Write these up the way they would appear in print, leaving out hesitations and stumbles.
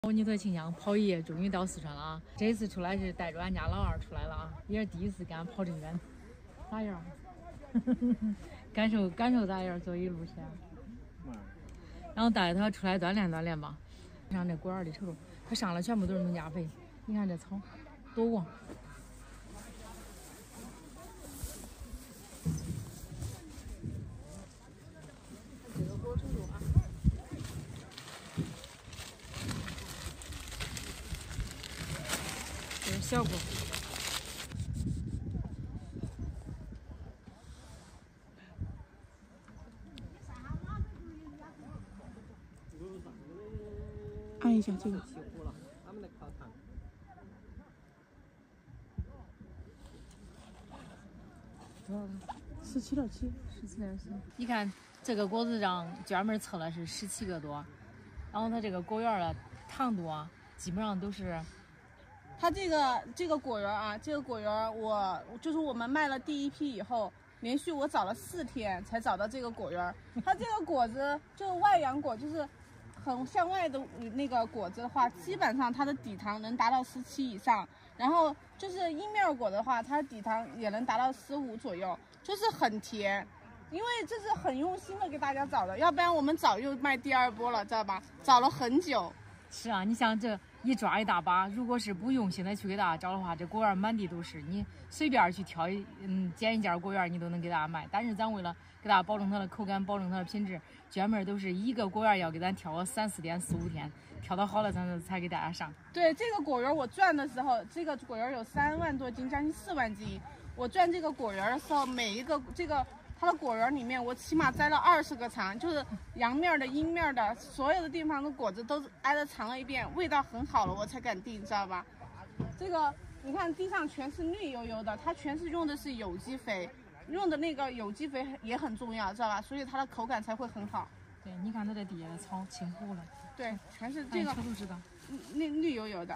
尼特庆阳跑一终于到四川了啊！这次出来是带着俺家老二出来了啊，也是第一次跟俺跑这么远，咋样？感受咋样？走一路线，然后带着他出来锻炼锻炼吧。上这果园里瞅瞅，它上来全部都是农家肥，你看这草多旺。这个果瞅瞅啊。 这是小果。 按一下这个。 多少 ？17.7。 17.7。你看这个果子让专门测了是17个多，然后它这个果园的糖度啊，基本上都是。 它这个果园啊，这个果园我们卖了第一批以后，连续我找了4天才找到这个果园。它这个果子就外洋果，就是很向外的那个果子的话，基本上它的底糖能达到17以上。然后就是阴面果的话，它的底糖也能达到15左右，就是很甜。因为这是很用心的给大家找的，要不然我们早又卖第2波了，知道吧？找了很久。 是啊，你像这。 一抓一大把，如果是不用心的去给大家找的话，这果园满地都是，你随便去挑捡一件果园，你都能给大家卖。但是咱为了给大家保证它的口感，保证它的品质，专门都是一个果园要给咱挑个3、4天、4、5天，挑到好了咱才给大家上。 对，这个果园我转的时候，这个果园有3万多斤，将近4万斤。我转这个果园的时候，每一个它的果园里面，我起码摘了20个藏，就是阳面的、阴面的，所有的地方的果子都挨着尝了一遍，味道很好了，我才敢订，知道吧？这个你看地上全是绿油油的，它全是用的是有机肥，用的那个有机肥也很重要，知道吧？所以它的口感才会很好。 对，你看它这底下的草青糊了。 对，全是这个， 瞅都知道， 那绿油油的。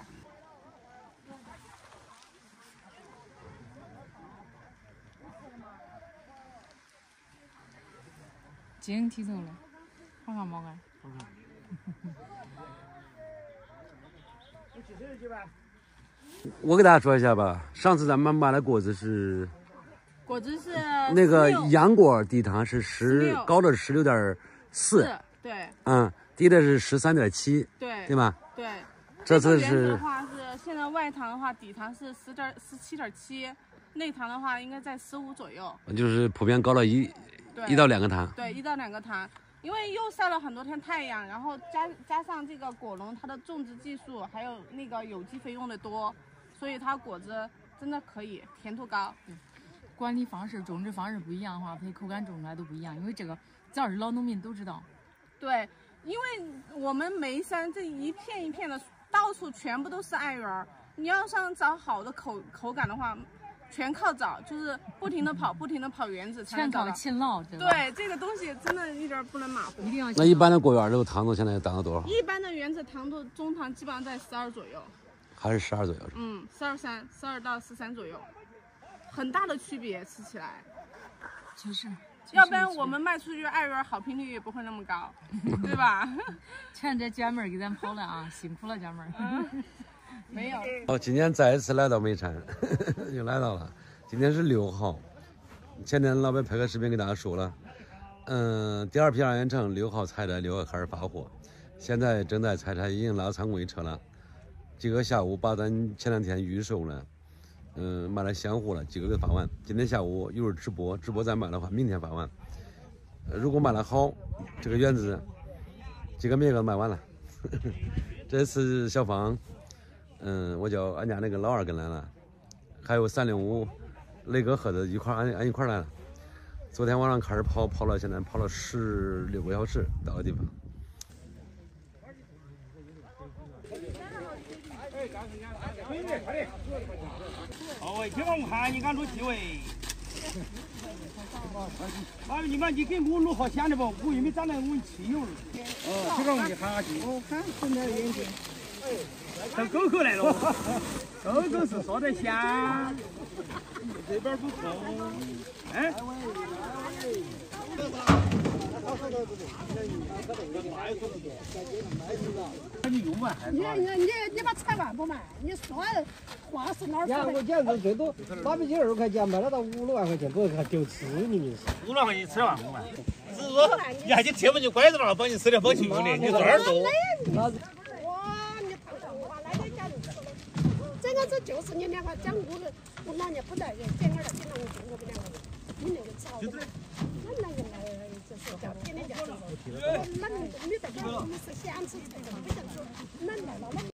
晶剔透了，好看不看？ 好看。我给大家说一下吧，上次咱们买的果子是那个洋果，底糖是高的是16.4，对，低的是13.7，对吧？ 对。 这次是的话是现在外糖的话，底糖是17.7，内糖的话应该在15左右， 就是普遍高了1到2个糖。 对，1到2个糖。 因为又晒了很多天太阳，然后加上这个果农它的种植技术，还有那个有机肥用的多，所以它果子真的可以，甜度高。 管理方式、种植方式不一样的话，它口感种出来都不一样。因为这个只要是老农民都知道。 对，因为我们眉山这一片一片的，到处全部都是艾圆，你要想找好的口感的话。 全靠找，就是不停的跑园子才能找到。 全靠勤劳， 对，这个东西真的一点不能马虎。 一定要。 那一般的果园这个糖度现在达到多少？ 一般的园子糖度中糖基本上在12左右。 还是12左右 ？12到13左右，很大的区别，吃起来。 就是。 要不然我们卖出去艾圆好评率也不会那么高，对吧？ 全这姐妹儿给咱跑了啊，辛苦了姐妹儿。 没有。 好，今天再一次来到眉山，又来到了。今天是6号，前天老板拍个视频给大家说了，第2批2元城6号采摘，6号开始发货，现在正在采摘，已经拉仓柜车了。几个下午把咱前2天预售了，买了鲜货了，几个给发完。今天下午一会儿直播再卖的话，明天发完。如果卖得好，这个园子几个名额卖完了。这次小芳。 我叫俺家那个老二跟来了，还有305雷哥和子俺一块来了。昨天晚上开始跑了，现在跑了16个小时到的地方。 好，今晚我看你按住机位。你看你给我录好线的不？我又没站在我汽油了。这个你喊下去。我看真的远点。 这狗口来了，狗口是说的香，这边不够，哎。 你把菜完不卖？你说话是哪儿说的？ 我讲是最多892块钱，卖了到5万块钱，不是还丢吃你们 ？5万块钱吃完不卖？只是说你看你贴门就拐着了，帮你吃点保清用的，你赚点多。 哇，你胖上我那个家就吃了。这个是就是你两个讲我老娘不在人，这个经常我不两个，你那个吃好的。俺那个就是叫天天叫。我们没在家，我们是想吃这个，不想说俺来了。